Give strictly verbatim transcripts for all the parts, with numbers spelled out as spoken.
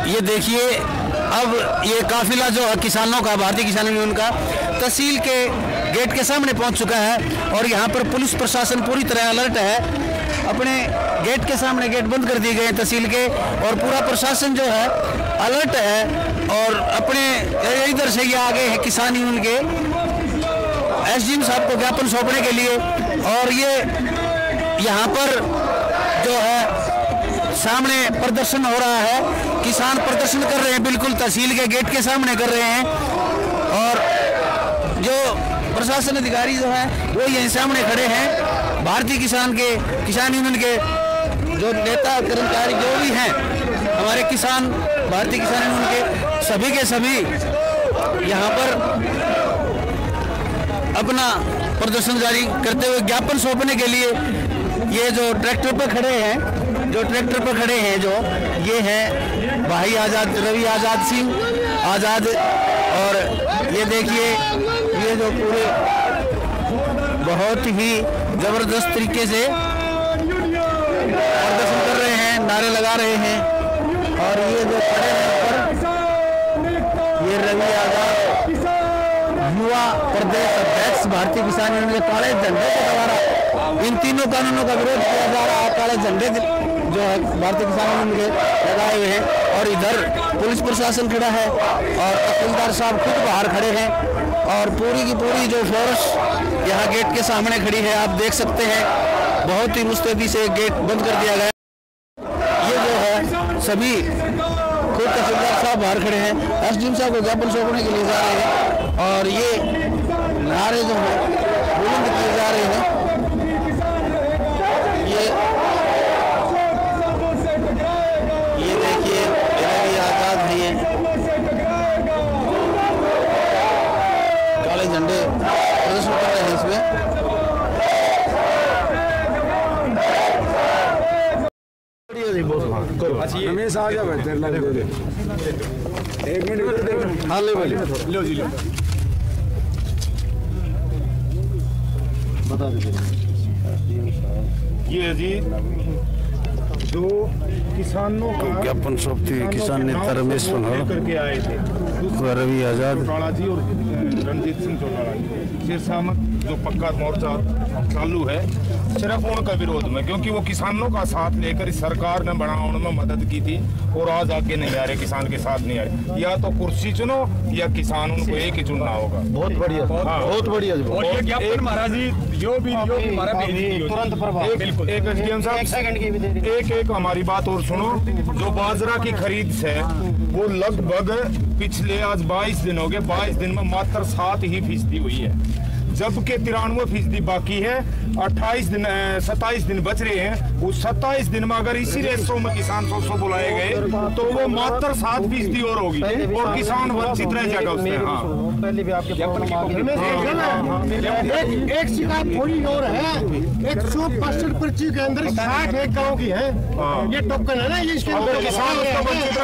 ये देखिए अब ये काफिला जो है किसानों का, भारतीय किसान यूनियन का तहसील के गेट के सामने पहुंच चुका है और यहाँ पर पुलिस प्रशासन पूरी तरह अलर्ट है। अपने गेट के सामने गेट बंद कर दिए गए हैं तहसील के और पूरा प्रशासन जो है अलर्ट है। और अपने इधर से ये आगे हैं किसान यूनियन के एसडीएम साहब को ज्ञापन सौंपने के लिए। और ये यहाँ पर जो है सामने प्रदर्शन हो रहा है, किसान प्रदर्शन कर रहे हैं, बिल्कुल तहसील के गेट के सामने कर रहे हैं। और जो प्रशासन अधिकारी जो है वो यहीं सामने खड़े हैं। भारतीय किसान के किसान यूनियन के जो नेता कर्मचारी जो भी हैं हमारे किसान भारतीय किसान यूनियन के सभी के सभी यहाँ पर अपना प्रदर्शन जारी करते हुए ज्ञापन सौंपने के लिए ये जो ट्रैक्टर पर खड़े हैं जो ट्रैक्टर पर खड़े हैं जो ये हैं भाई आज़ाद रवि आज़ाद सिंह आज़ाद। और ये देखिए ये जो पूरे बहुत ही जबरदस्त तरीके से प्रदर्शन कर रहे हैं, नारे लगा रहे हैं। और ये जो खड़े हैं ऊपर ये रवि आज़ाद युवा प्रदेश अध्यक्ष भारतीय किसान यूनियन के काले झंडे के द्वारा इन तीनों कानूनों का विरोध किया जा रहा है। काले झंडे जो है भारतीय किसान यूनियन के लगाए हुए हैं और इधर पुलिस प्रशासन खड़ा है और तहसीलदार साहब खुद बाहर खड़े हैं और पूरी की पूरी जो फोर्स यहाँ गेट के सामने खड़ी है। आप देख सकते हैं बहुत ही मुस्तैदी से गेट बंद कर दिया गया। ये जो है सभी खुद तहसीलदार साहब बाहर खड़े हैं, एसडीएम साहब को ज्ञापन सौंपने के लिए जा रहे हैं और ये नारे जो है बुलंद किए जा रहे हैं। ये ये देखिए रवि आज़ाद है, ये काले झंडे प्रदर्शन कर रहे हैं इसमें। रमेश आ गया बैठे एक मिनट हाँ ले भाई लो जी लो बता दीजिए। ये जी जो किसानों का ज्ञापन सौंपते हुए किसान नेता रमेश करके आए थे रवि आज़ाद चौटाला जी और रणजीत सिंह चौटाला जी सिरसामत जो पक्का मोर्चा चालू है सिर्फ उनका विरोध में, क्योंकि वो किसानों का साथ लेकर इस सरकार ने बनाने में मदद की थी और आज आगे नहीं आ रहे, किसान के साथ नहीं आ रहे। या तो कुर्सी चुनो या किसान उनको एक ही चुनना होगा। बहुत बढ़िया हाँ, बहुत बढ़िया और ये ज्ञापन महाराज जी जो भी जो भी हमारा तुरंत प्रभाव एक एसडीएम साहब एक एक हमारी बात और सुनो। जो बाजरा की खरीद है वो लगभग पिछले आज बाईस दिन हो गए, बाईस दिन में मात्र सात ही फीसदी हुई है, जबकि तिरानवे फीसदी बाकी है। अट्ठाईस दिन सत्ताईस दिन बच रहे हैं। उस सत्ताईस दिन में अगर इसी रेशो में किसान सौ सौ बुलाए गए तो वो मात्र सात फीसदी और होगी और किसान वंचित रह जाएगा उसमें। हाँ पहले भी आपके एक शिकायत थोड़ी और है, एक सौ पचसठ पर्ची के अंदर साठ एक गाँव की है, ये टोकन है ना, ये इसके अगर किसान उसका वंचित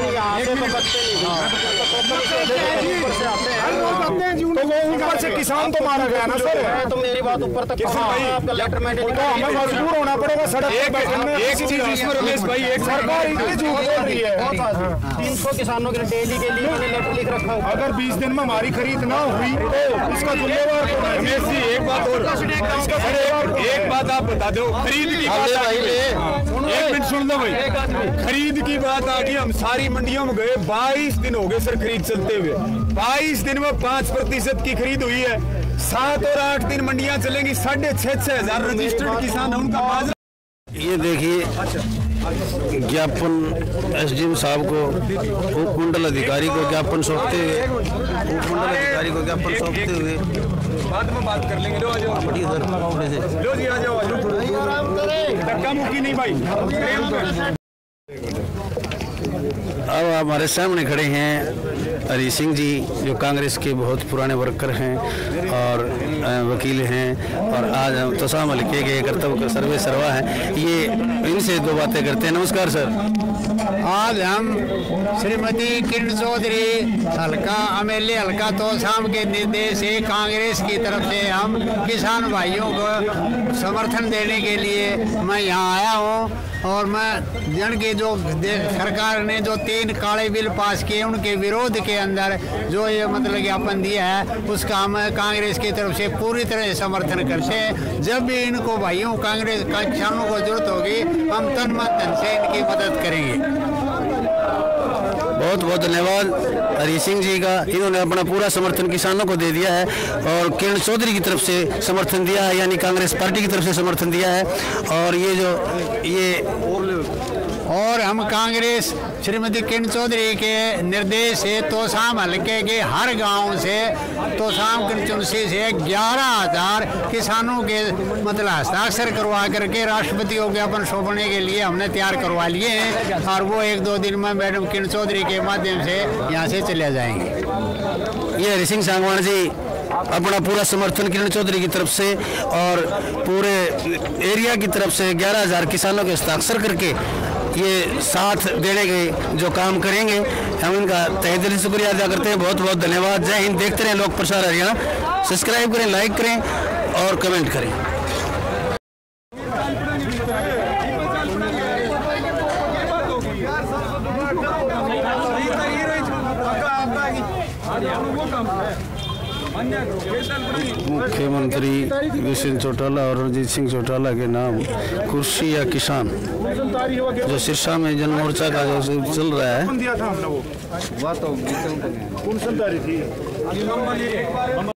तो वो ऊपर से किसान तो मारा गया ना सर। तो मेरी बात ऊपर तक आपका लेटर में हमें मजबूर होना पड़ेगा सड़क पे बैठने में। एक चीज इसमें रमेश भाई, एक सरकार इतनी झूठ बोल रही है। तीन सौ किसानों के डेली के लिए मैंने लेटर लिख रखा है। अगर बीस दिन में हमारी खरीद ना हुई तो इसका जिम्मेवार कौन है? रमेश जी एक बात और, एक बात आप बता दो, खरीद की बात आ गई, एक मिनट सुन लो भाई, खरीद की बात आ गई। हम सारी मंडियों में गए, बाईस दिन हो गए सर खरीद चलते हुए, बाईस दिन में पांच प्रतिशत की खरीद हुई है। सात और आठ दिन मंडियां चलेंगी, साढ़े छह छह हजार रजिस्टर्ड किसान है, उनका बाजार। ये देखिए ज्ञापन एसडीएम साहब को उप मंडल अधिकारी को ज्ञापन सौंपते हुए उप मंडल अधिकारी को ज्ञापन सौंपते हुए बाद में बात कर लेंगे। लो आ जाओ, लो जी आ जाओ, धक्का मुक्की नहीं भाई। अब हमारे सामने खड़े हैं हरी सिंह जी, जो कांग्रेस के बहुत पुराने वर्कर हैं और वकील हैं और आज हम तोसाम हल्के के कर्तव्य सर्वे सर्वा हैं। ये इनसे दो बातें करते हैं। नमस्कार सर। आज हम श्रीमती किरण चौधरी हल्का एमएलए हल्का तोसाम के निर्देश से कांग्रेस की तरफ से हम किसान भाइयों को समर्थन देने के लिए मैं यहाँ आया हूँ और मैं जन के जो सरकार ने जो तीन तीन काले बिल पास किए, उनके विरोध के अंदर जो ये मतलब ज्ञापन दिया है उसका हम कांग्रेस की तरफ से पूरी तरह समर्थन करते हैं। जब भी इनको भाइयों कांग्रेस किसानों को जरूरत होगी हम तन मन धन से इनकी मदद करेंगे। बहुत बहुत धन्यवाद हरी सिंह जी का, इन्होंने अपना पूरा समर्थन किसानों को दे दिया है और किरण चौधरी की तरफ से समर्थन दिया है, यानी कांग्रेस पार्टी की तरफ से समर्थन दिया है। और ये जो ये और हम कांग्रेस श्रीमती किरण चौधरी के निर्देश से तोसाम हल्के के हर गांव से तोसाम कंस्टिट्यूंसी से ग्यारह हजार किसानों के मतलब हस्ताक्षर करवा करके राष्ट्रपति को ज्ञापन सौंपने के लिए हमने तैयार करवा लिए हैं और वो एक दो दिन में मैडम किरण चौधरी के माध्यम से यहाँ से चले जाएंगे। ये हरी सिंह सांगवान जी अपना पूरा समर्थन किरण चौधरी की तरफ से और पूरे एरिया की तरफ से ग्यारह हजार किसानों के हस्ताक्षर करके ये साथ देने के जो काम करेंगे हम इनका तहे दिल से शुक्रिया अदा करते हैं। बहुत बहुत धन्यवाद। जय हिंद। देखते रहें लोक प्रसार हरियाणा। सब्सक्राइब करें, लाइक करें और कमेंट करें। मुख्यमंत्री दुष्यंत चौटाला और रणजीत सिंह चौटाला के नाम कुर्सी या किसान जो सिरसा में जन मोर्चा का जो चल रहा है।